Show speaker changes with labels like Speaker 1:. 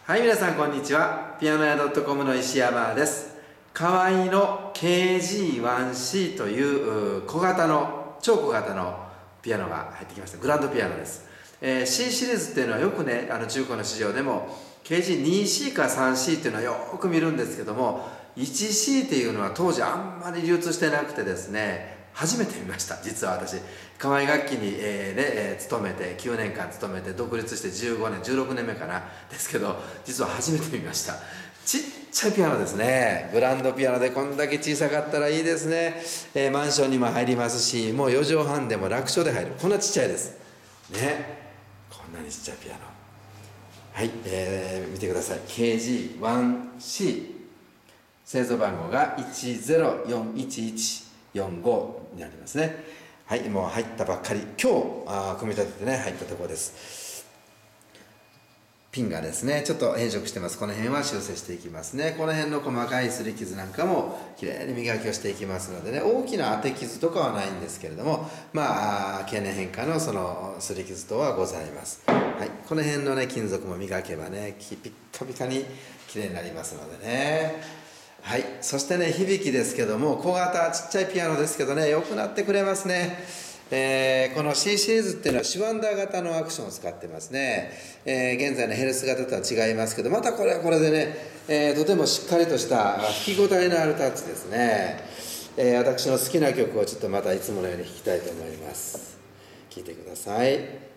Speaker 1: はい、皆さんこんにちは。ピアノ屋 .com の石山です。河合の KG1C という超小型のピアノが入ってきました。グランドピアノです。C シリーズっていうのはよくね、中古の市場でも KG2C か 3C っていうのはよく見るんですけども、1C っていうのは当時あんまり流通してなくてですね、初めて見ました。実は私河合楽器に、勤めて9年間勤めて独立して15年16年目かなですけど、実は初めて見ました。ちっちゃいピアノですね。グランドピアノでこんだけ小さかったらいいですね。マンションにも入りますし、もう4畳半でも楽勝で入る。こんなちっちゃいですね。こんなにちっちゃいピアノ。はい、見てください。 KG1C、 製造番号が1041145になりますね。はい、もう入ったばっかり、今日組み立ててね入ったところです。ピンがですねちょっと変色してます。この辺は修正していきますね。この辺の細かい擦り傷なんかもきれいに磨きをしていきますのでね、大きな当て傷とかはないんですけれども、経年変化のその擦り傷等はございます。はい、この辺のね金属も磨けばねピッカピカにきれいになりますのでね。はい、そしてね響きですけども、小型ちっちゃいピアノですけどね、良くなってくれますね。この C シリーズっていうのはシュワンダー型のアクションを使ってますね。現在のヘルス型とは違いますけど、またこれはこれでね、とてもしっかりとした弾き応えのあるタッチですね。私の好きな曲をちょっとまたいつものように弾きたいと思います。聴いてください。